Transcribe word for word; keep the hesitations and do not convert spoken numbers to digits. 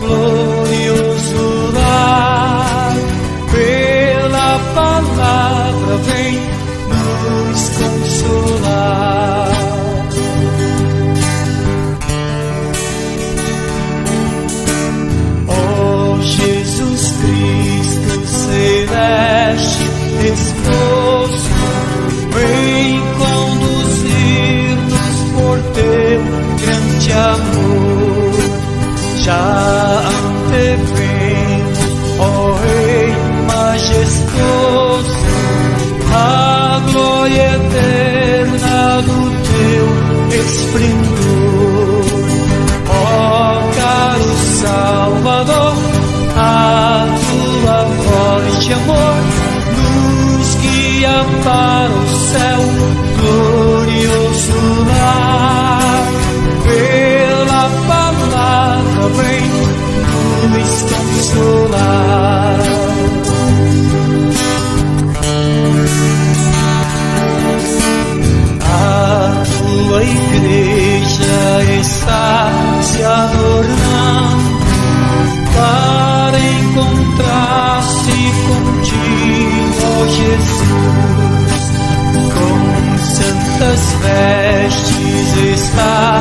glorioso lar, pela palavra vem nos consolar. Ó Jesus Cristo celeste, esposo, vem conduzir-nos por teu grande amor. Já antevemos, ó Rei majestoso, a glória eterna do teu esplendor. Ó caro Salvador, a tua voz de amor nos guia para o céu, glorioso lar, pela palavra vem nos consolar. A tua igreja está se adornando para encontrar-se contigo, ó Jesus. Com santas vestes está